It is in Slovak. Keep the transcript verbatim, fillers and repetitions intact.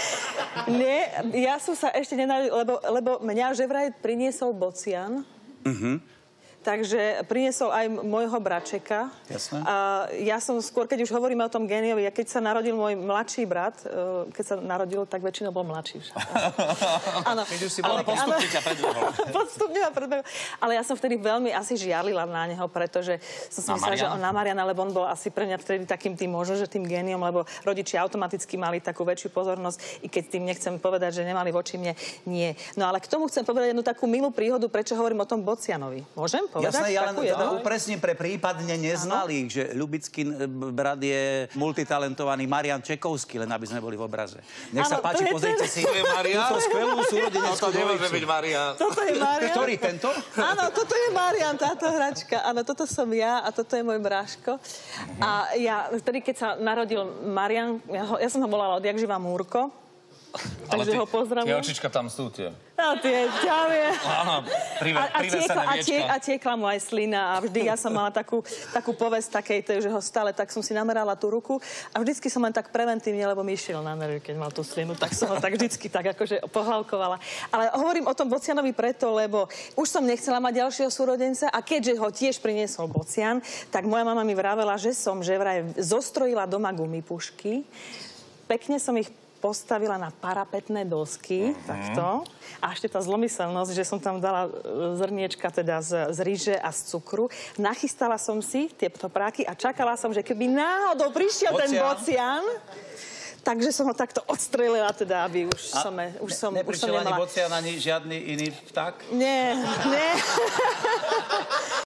Nie, ja som sa ešte nenarodil, lebo, lebo mňa že vraj priniesol bocian. Mhm. Takže priniesol aj môjho bračeka. Jasné. A ja som skôr, keď už hovoríme o tom géniovi, a keď sa narodil môj mladší brat, keď sa narodil, tak väčšinou bol mladší. Áno. Keď už si bola postupne ťa predbehol. Postupne ma predbehol. Ale ja som vtedy veľmi asi žialila na neho, pretože som si myslela, že on na Mariana, lebo on bol asi pre mňa vtedy takým tým, možno, že tým géniom, lebo rodičia automaticky mali takú väčšiu pozornosť, i keď tým nechcem povedať, že nemali voči mne, nie. No ale k tomu chcem povedať jednu takú milú príhodu, prečo hovorím o tom Bocianovi. Môžem? Povedať? Jasné, ja len upresním pre prípadne neznalých, že Ľubický brat je multitalentovaný Marian Čekovský, len aby sme boli v obraze. Nech sa páči, pozrite si túto skvelú súrodeneckú dvojicu. Toto je Marian. Ktorý, tento? Áno, toto je Marian, táto hračka. Áno, toto som ja a toto je môj bráško. A ja, vtedy, keď sa narodil Marian, ja, ho, ja som ho volala odjak živá Múrko. Takže ho pozdravujem. Tie očička tam sú tie. No, tie ťavie. Áno, privesené viečka. A tiekla mu aj slina a vždy ja som mala takú, takú povesť takej, že ho stále, tak som si namerala tú ruku a vždycky som len tak preventívne, lebo mi išiel na nervy, keď mal tú slinu, tak som ho tak vždycky tak akože pohľavkovala. Ale hovorím o tom Bocianovi preto, lebo už som nechcela mať ďalšieho súrodenca a keďže ho tiež priniesol Bocian, tak moja mama mi vravela, že som že vraj zostrojila doma gumipušky. Pekne som ich postavila na parapetné dosky, uh-huh. takto. A ešte tá zlomyselnosť, že som tam dala zrniečka teda z, z ryže a z cukru. Nachystala som si tie topráky a čakala som, že keby náhodou prišiel Bocian. ten Bocian, takže som ho takto odstrelila, teda, aby už a som... Už som, ne, už som nemala... ani Bocian, ani žiadny iný vták? Nie, nie.